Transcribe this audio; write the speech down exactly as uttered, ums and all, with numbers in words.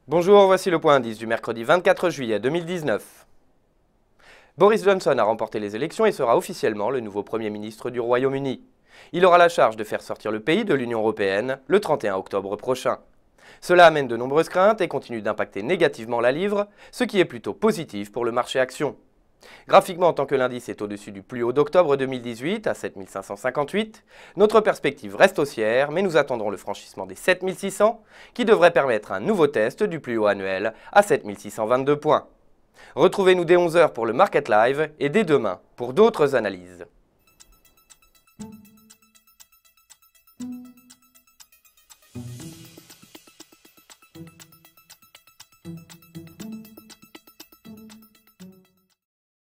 Bonjour, voici le point indice du mercredi vingt-quatre juillet deux mille dix-neuf. Boris Johnson a remporté les élections et sera officiellement le nouveau Premier ministre du Royaume-Uni. Il aura la charge de faire sortir le pays de l'Union européenne le trente et un octobre prochain. Cela amène de nombreuses craintes et continue d'impacter négativement la livre, ce qui est plutôt positif pour le marché action. Graphiquement, tant que l'indice est au-dessus du plus haut d'octobre deux mille dix-huit à sept mille cinq cent cinquante-huit, notre perspective reste haussière, mais nous attendrons le franchissement des sept mille six cents, qui devrait permettre un nouveau test du plus haut annuel à sept mille six cent vingt-deux points. Retrouvez-nous dès onze heures pour le Market Live et dès demain pour d'autres analyses.